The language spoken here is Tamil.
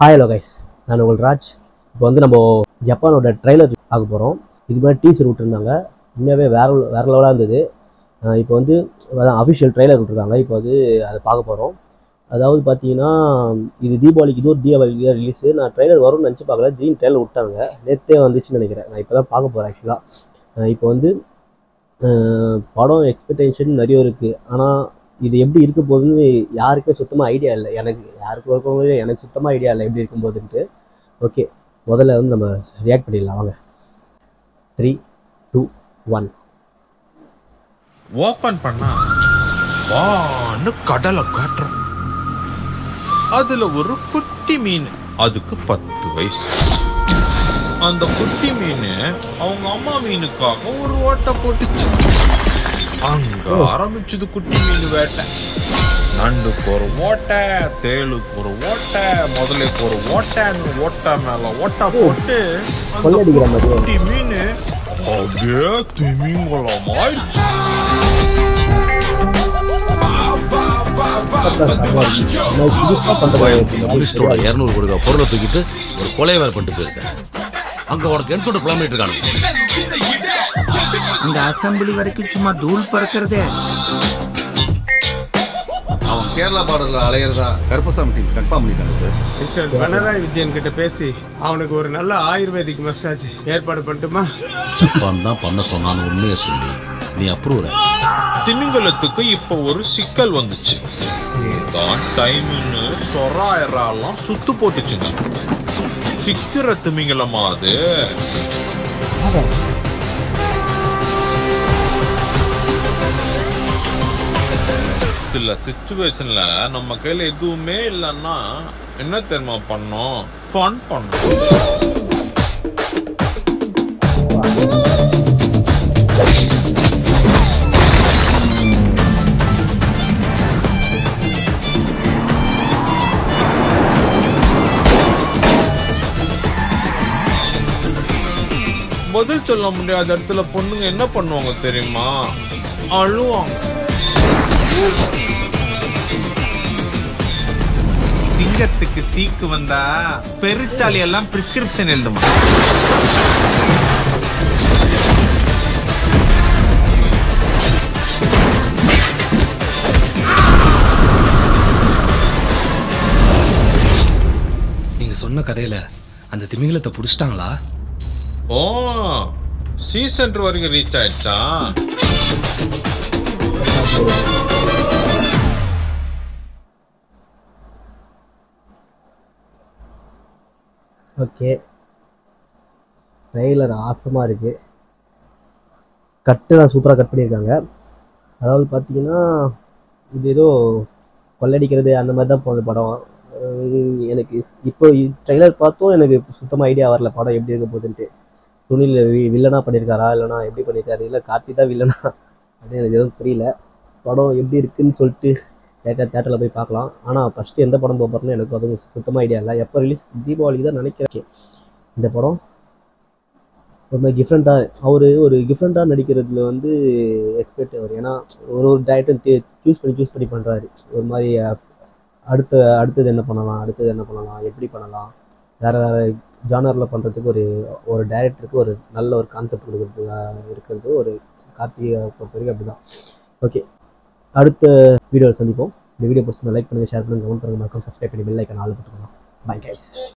ஹாய் ஹலோ கைஸ், நான் உங்கள் ராஜ். இப்போ வந்து நம்ம ஜப்பானோட ட்ரெய்லர் பார்க்க போகிறோம். இது மாதிரி டீசர் விட்டுருந்தாங்க, உண்மையாகவே வேறு லெவலாக இருந்தது. இப்போ வந்து அஃபிஷியல் ட்ரெய்லர் விட்டுருக்காங்க. இப்போ வந்து அதை பார்க்க போகிறோம். அதாவது பார்த்தீங்கன்னா இது தீபாவளிக்கு, இது ஒரு தீபாவளிக்கு ரிலீஸு. நான் ட்ரெய்லர் வரும்னு நினச்சி பார்க்கல, திடீர்னு ட்ரெய்லர் விட்டாங்க. நேற்றே வந்துச்சுன்னு நினைக்கிறேன். நான் இப்போ தான் பார்க்க போகிறேன் ஆக்சுவலாக. இப்போ வந்து படம் எக்ஸ்பெக்டேஷன் நிறைய இருக்குது. ஆனால் இது எப்படி இருக்க போகுதுன்னு யாருக்குமே சுத்தமாக ஐடியா இல்லை. எனக்கு சுத்தமாக ஐடியா இல்லை எப்படி இருக்கும் போதுன்ட்டு. ஓகே, முதல்ல வந்து நம்ம ரியாக்ட் பண்ணிடலாம் வாங்க. 3, 2, 1. ஓபன் பண்ணா வான்னு கடலை காட்டுறோம். அதுல ஒரு குட்டி மீன், அதுக்கு 10 வயசு. அந்த குட்டி மீன் அவங்க அம்மா மீனுக்காக ஒரு ஓட்டை போட்டுச்சு. அங்க ஆரம்பிச்சது குட்டி மீன் வேட்டை. நண்டுக்கு ஒரு ஓட்டை, தேளுக்கு ஒரு ஓட்டை, முதலுக்கு ஒரு ஓட்டைன்னு ஓட்டை மேல ஓட்டை போட்டு அந்த குட்டி மீன் அப்படியே திமிங்கலம் ஆயிடுச்சு. போலீஸ்டோட 200 கோடி ரூபாய் பொருளை தூக்கிட்டு ஒரு கொலை வேலை பண்ணிட்டு போயிருக்கேன். அங்க உனக்கு என்கவுண்டர் பிளான் பண்ணிட்டு இருக்காங்க. இந்த அசம்பிளி வரைக்கும் சும்மா தூள் பறக்கிறதே. அவன் கேரளா பார்டர்ல அலையறதா கருப்பசாமி டீம் கன்ஃபார்ம் பண்ணிட்டாங்க சார். மிஸ்டர் பினராயி விஜயன் கிட்ட பேசி அவனுக்கு ஒரு நல்ல ஆயுர்வேதிக் மசாஜ் ஏற்பாடு பண்ணட்டுமா? ஜப்பான் தான் பண்ண சொன்னான்னு உண்மையை சொல்லி நீ அப்ரூவ். திமிங்கலத்துக்கு இப்ப ஒரு சிக்கல் வந்துச்சு. தான் டைம்னு சொராயரெல்லாம் சுத்து போட்டுச்சுங்க. சிக்கிற திமிங்கலமா அது? சில சிச்சுவேஷன்ல நம்ம கையில எதுவுமே இல்லைன்னா என்ன தெரியுமா பண்ணோம்? ஃபன் பண்ணோம். பதில் சொல்ல முடியாத இடத்துல பொண்ணுங்க என்ன பண்ணுவாங்க தெரியுமா? அழுவாங்க. சிங்கத்துக்கு சீக்கு வந்தா பெருச்சாலி எல்லாம் பிரிஸ்கிரிப்ஷன் எழுதுமா? நீங்க சொன்ன கதையில அந்த திமிங்கலத்தை புடிச்சிட்டாங்களா? ஓ, சீசன் வரைக்கும் ரீச் ஆயிடுச்சா? ஓகே, ட்ரெய்லர் ஆசமாக இருக்குது. கட்டுலாம் சூப்பராக கட் பண்ணியிருக்காங்க. அதாவது பார்த்தீங்கன்னா இது ஏதோ கொள்ளடிக்கிறது அந்த மாதிரி தான் போன படம். எனக்கு இப்போ ட்ரெய்லர் பார்த்தோம், எனக்கு சுத்தமாக ஐடியா வரல படம் எப்படி இருக்க போகுதுன்ட்டு. சுனில் வில்லனா பண்ணியிருக்காரா இல்லைனா எப்படி பண்ணியிருக்காரு, இல்லை கார்த்தி தான் வில்லனா அப்படின்னு எனக்கு எதுவும் புரியல. படம் எப்படி இருக்குன்னு சொல்லிட்டு தேட்டரில் போய் பார்க்கலாம். ஆனால் ஃபஸ்ட்டு எந்த படம் போகிறோன்னு எனக்கு அதுவும் சுத்தமாக ஐடியா இல்லை. எப்போ ரிலீஸ்? தீபாவளிக்கு தான் நினைக்கிறேன். இந்த படம் ஒரு மாதிரி டிஃப்ரெண்ட்டாக ஒரு டிஃப்ரெண்ட்டாக நடிக்கிறதுல வந்து எக்ஸ்பெக்ட் அவர். ஏன்னா ஒரு டேரக்டர் சூஸ் பண்ணி பண்ணுறாரு. ஒரு மாதிரி அடுத்தது என்ன பண்ணலாம், எப்படி பண்ணலாம், வேறு ஜானரில் பண்ணுறதுக்கு ஒரு டைரக்டருக்கு ஒரு நல்ல ஒரு கான்செப்ட் இருக்கிறது ஒரு கார்த்தியை பொறுத்த வரைக்கும் அப்படி தான். ஓகே, அடுத்த வீடியோவில் சந்திப்போம். இந்த வீடியோ பிடிச்சி லைக் பண்ணுங்கள், ஷேர் பண்ணுங்கள், கமெண்ட் பண்ணுங்கள், மறக்காம சப்ஸ்கிரைப் பண்ணி பெல் ஐக்கான் ஆல் போட்டுக்கோங்க. Bye guys.